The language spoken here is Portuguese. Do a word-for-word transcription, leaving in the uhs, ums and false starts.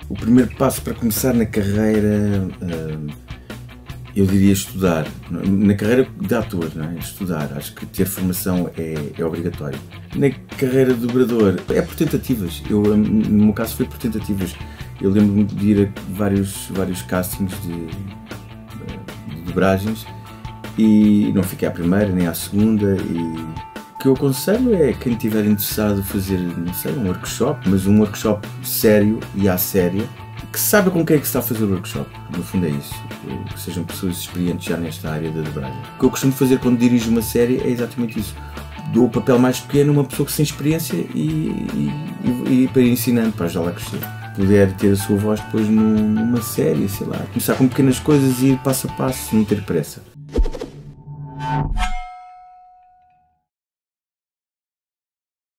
O primeiro passo para começar na carreira, eu diria estudar. Na carreira de ator, não é? Estudar. Acho que ter formação é, é obrigatório. Na carreira de dobrador, é por tentativas. Eu, no meu caso foi por tentativas. Eu lembro-me de ir a vários, vários castings de, de dobragens e não fiquei à primeira nem à segunda. E o que eu aconselho é quem estiver interessado em fazer, não sei, um workshop, mas um workshop sério e à séria, que saiba com quem é que se está a fazer o workshop. No fundo é isso, que sejam pessoas experientes já nesta área da dobragem. O que eu costumo fazer quando dirijo uma série é exatamente isso. Dou o papel mais pequeno a uma pessoa que tem experiência e, e, e para ir ensinando, para ajudá-la a crescer. Puder ter a sua voz depois numa série, sei lá, começar com pequenas coisas e ir passo a passo, não ter pressa.